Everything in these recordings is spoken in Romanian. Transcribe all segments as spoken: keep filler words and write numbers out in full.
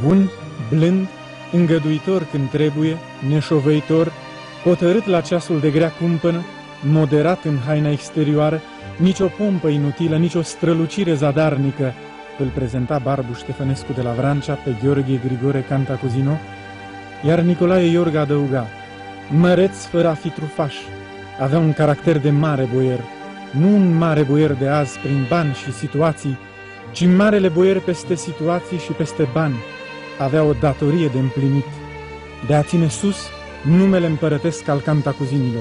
bun, blând, îngăduitor când trebuie, neșovăitor, hotărât la ceasul de grea cumpănă, moderat în haina exterioară, nici o pompă inutilă, nici o strălucire zadarnică, îl prezenta Barbu Ștefănescu de la Vrancea pe Gheorghe Grigore Cantacuzino, iar Nicolae Iorga adăuga: măreț fără a fi trufaș, avea un caracter de mare boier, nu un mare boier de azi prin bani și situații, ci marele boier peste situații și peste bani, avea o datorie de împlinit, de a ține sus numele împărătesc al Cantacuzinilor.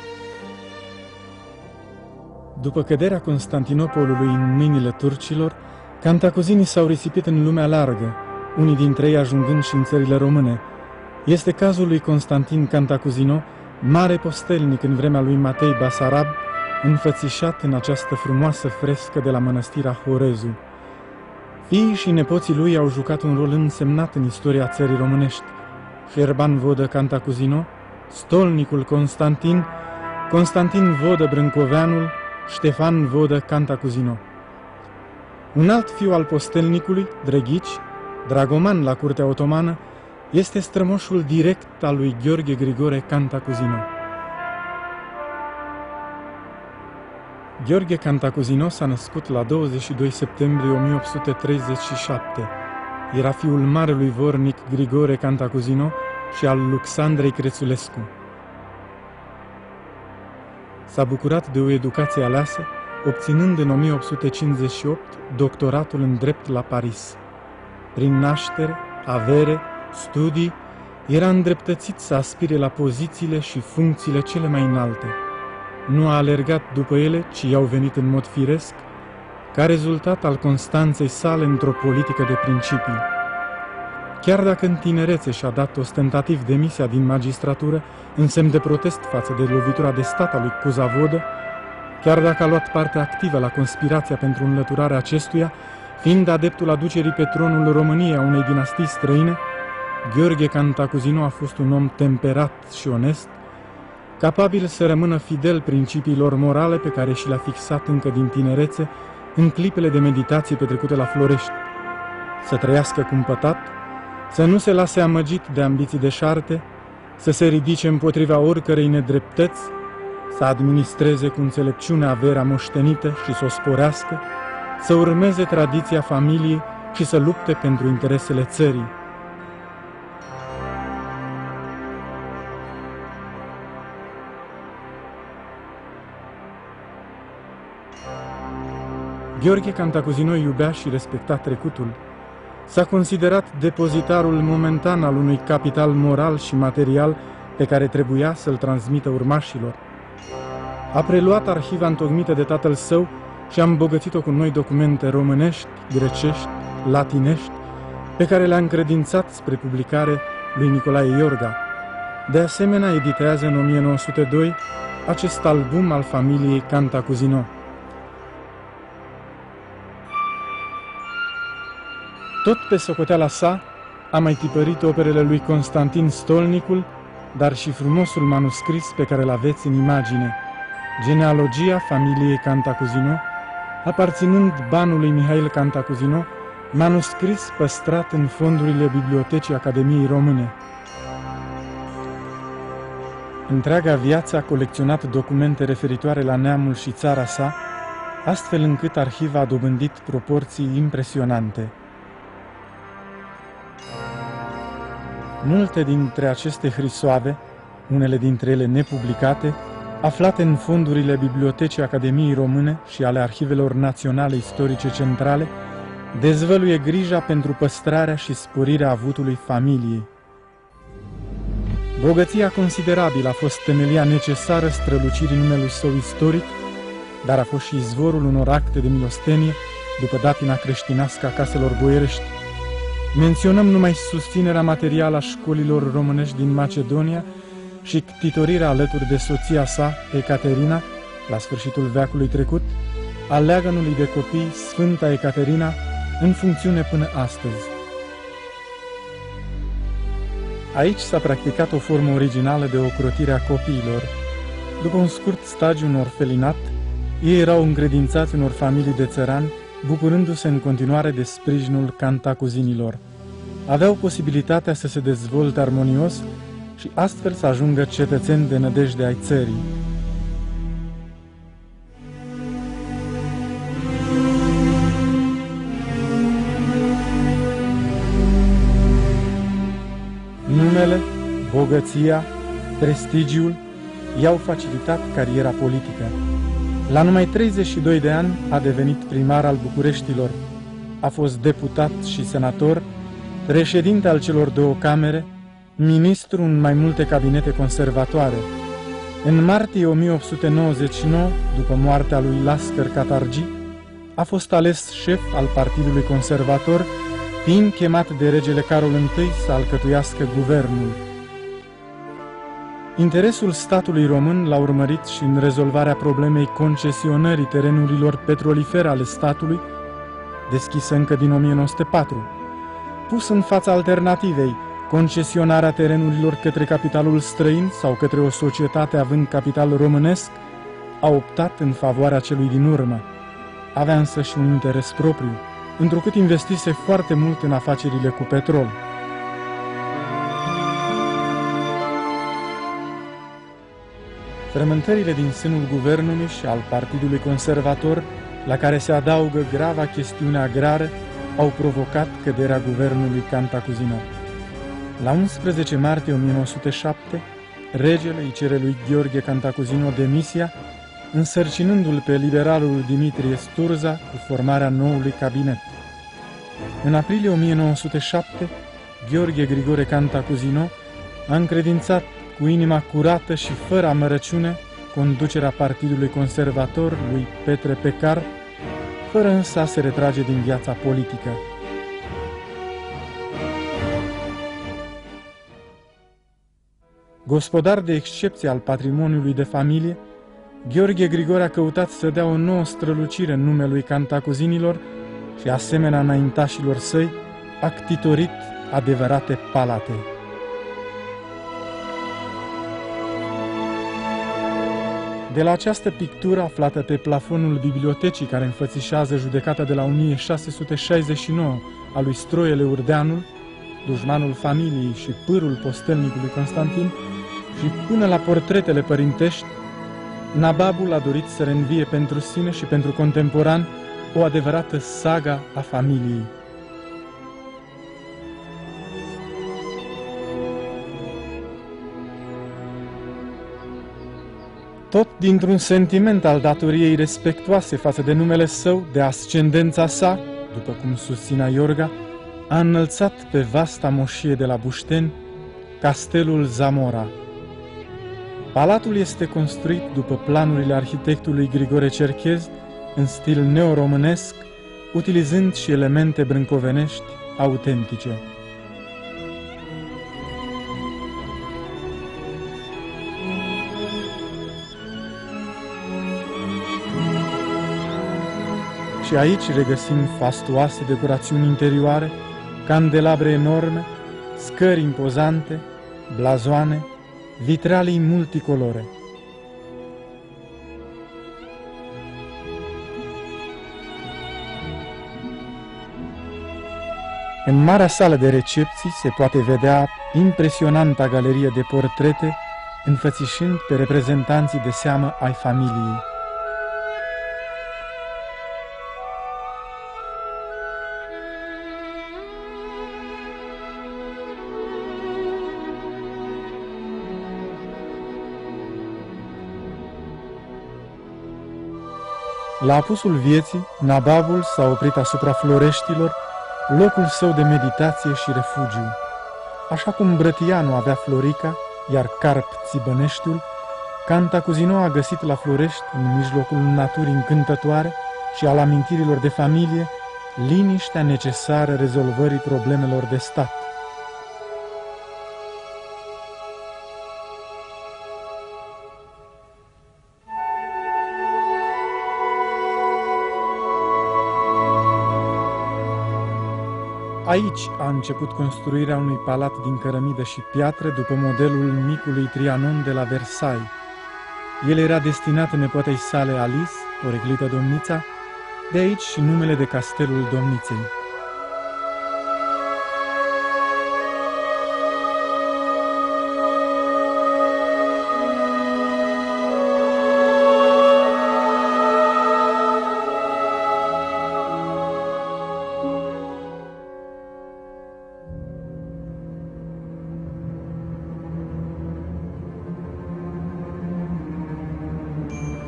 După căderea Constantinopolului în mâinile turcilor, Cantacuzinii s-au risipit în lumea largă, unii dintre ei ajungând și în țările române. Este cazul lui Constantin Cantacuzino, mare postelnic în vremea lui Matei Basarab, înfățișat în această frumoasă frescă de la mănăstirea Horezu. Fiii și nepoții lui au jucat un rol însemnat în istoria țării românești: Șerban Vodă Cantacuzino, stolnicul Constantin, Constantin Vodă Brâncoveanul, Ștefan Vodă Cantacuzino. Un alt fiu al postelnicului, Drăghici, dragoman la curtea otomană, este strămoșul direct al lui Gheorghe Grigore Cantacuzino. Gheorghe Cantacuzino s-a născut la douăzeci și doi septembrie o mie opt sute treizeci și șapte. Era fiul marelui vornic Grigore Cantacuzino și al Luxandrei Crețulescu. S-a bucurat de o educație aleasă, obținând în o mie opt sute cincizeci și opt doctoratul în drept la Paris. Prin naștere, avere, studii, era îndreptățit să aspire la pozițiile și funcțiile cele mai înalte. Nu a alergat după ele, ci i-au venit în mod firesc, ca rezultat al constanței sale într-o politică de principii. Chiar dacă în tinerețe și-a dat ostentativ demisia din magistratură în semn de protest față de lovitura de stat a lui Cuza Vodă, chiar dacă a luat parte activă la conspirația pentru înlăturarea acestuia, fiind adeptul aducerii pe tronul României a unei dinastii străine, Gheorghe Cantacuzino a fost un om temperat și onest, capabil să rămână fidel principiilor morale pe care și le-a fixat încă din tinerețe în clipele de meditație petrecute la Florești, să trăiască cumpătat, să nu se lase amăgit de ambiții deșarte, să se ridice împotriva oricărei nedreptăți, să administreze cu înțelepciune averea moștenită și să o sporească, să urmeze tradiția familiei și să lupte pentru interesele țării. Gheorghe Cantacuzino iubea și respecta trecutul. S-a considerat depozitarul momentan al unui capital moral și material pe care trebuia să-l transmită urmașilor. A preluat arhiva întocmită de tatăl său și a îmbogățit-o cu noi documente românești, grecești, latinești, pe care le-a încredințat spre publicare lui Nicolae Iorga. De asemenea, editează în o mie nouă sute doi acest album al familiei Cantacuzino. Tot pe socoteala sa a mai tipărit operele lui Constantin Stolnicul, dar și frumosul manuscris pe care îl aveți în imagine, genealogia familiei Cantacuzino, aparținând banului Mihail Cantacuzino, manuscris păstrat în fondurile Bibliotecii Academiei Române. Întreaga viață a colecționat documente referitoare la neamul și țara sa, astfel încât arhiva a dobândit proporții impresionante. Multe dintre aceste hrisoave, unele dintre ele nepublicate, aflate în fondurile Bibliotecii Academiei Române și ale Arhivelor Naționale Istorice Centrale, dezvăluie grija pentru păstrarea și sporirea avutului familiei. Bogăția considerabilă a fost temelia necesară strălucirii numelui său istoric, dar a fost și izvorul unor acte de milostenie după datina creștinească a caselor boierești. Menționăm numai susținerea materială a școlilor românești din Macedonia și ctitorirea alături de soția sa, Ecaterina, la sfârșitul veacului trecut, a leagănului de copii Sfânta Ecaterina, în funcțiune până astăzi. Aici s-a practicat o formă originală de ocrotire a copiilor. După un scurt stagiu în orfelinat, ei erau încredințați unor familii de țărani, bucurându-se în continuare de sprijinul Cantacuzinilor. aveau posibilitatea să se dezvolte armonios și astfel să ajungă cetățeni de nădejde ai țării. Numele, bogăția, prestigiul i-au facilitat cariera politică. La numai treizeci și doi de ani a devenit primar al Bucureștilor, a fost deputat și senator, președinte al celor două camere, ministru în mai multe cabinete conservatoare. În martie o mie opt sute nouăzeci și nouă, după moartea lui Lascăr Catargi, a fost ales șef al Partidului Conservator, fiind chemat de regele Carol I să alcătuiască guvernul. Interesul statului român l-a urmărit și în rezolvarea problemei concesionării terenurilor petrolifere ale statului, deschisă încă din o mie nouă sute patru. Pus în fața alternativei, concesionarea terenurilor către capitalul străin sau către o societate având capital românesc, a optat în favoarea celui din urmă. Avea însă și un interes propriu, întrucât investise foarte mult în afacerile cu petrol. Frământările din sânul guvernului și al Partidului Conservator, la care se adaugă grava chestiune agrară, au provocat căderea guvernului Cantacuzino. La unsprezece martie o mie nouă sute șapte, regele îi cere lui Gheorghe Cantacuzino demisia, însărcinându-l pe liberalul Dimitrie Sturza cu formarea noului cabinet. În aprilie o mie nouă sute șapte, Gheorghe Grigore Cantacuzino a încredințat cu inima curată și fără amărăciune conducerea Partidului Conservator lui Petre Pecar, fără însă a se retrage din viața politică. Gospodar de excepție al patrimoniului de familie, Gheorghe Grigore a căutat să dea o nouă strălucire în numelui Cantacuzinilor și, asemenea înaintașilor săi, a ctitorit adevărate palate. De la această pictură aflată pe plafonul bibliotecii care înfățișează judecata de la o mie șase sute șaizeci și nouă a lui Stroiele Urdeanul, dușmanul familiei și pârul postelnicului Constantin, și până la portretele părintești, nababul a dorit să reînvie pentru sine și pentru contemporan o adevărată saga a familiei. Tot dintr-un sentiment al datoriei respectuoase față de numele său, de ascendența sa, după cum susținea Iorga, a înălțat pe vasta moșie de la Bușteni castelul Zamora. Palatul este construit după planurile arhitectului Grigore Cerchez, în stil neoromânesc, utilizând și elemente brâncovenești autentice. Și aici regăsim fastuoase decorațiuni interioare, candelabre enorme, scări impozante, blazoane, vitralii multicolore. În marea sală de recepții se poate vedea impresionanta galerie de portrete, înfățișând pe reprezentanții de seamă ai familiei. La apusul vieții, nababul s-a oprit asupra Floreștilor, locul său de meditație și refugiu. Așa cum Brătianu avea Florica, iar Carp Țibăneștiul, Cantacuzino a găsit la Florești, în mijlocul naturii încântătoare și al amintirilor de familie, liniștea necesară rezolvării problemelor de stat. Aici a început construirea unui palat din cărămidă și piatră după modelul micului Trianon de la Versailles. El era destinat nepoatei sale Alice, o reglită domnița, de aici și numele de Castelul Domniței.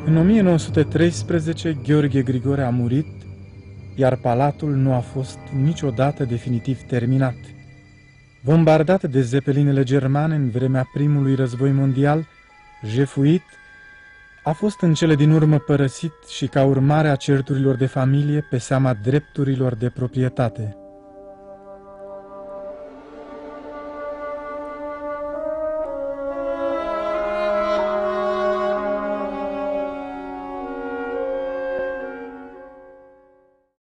În o mie nouă sute treisprezece, Gheorghe Grigore a murit, iar palatul nu a fost niciodată definitiv terminat. Bombardat de zepelinele germane în vremea primului război mondial, jefuit, a fost în cele din urmă părăsit și ca urmare a certurilor de familie pe seama drepturilor de proprietate.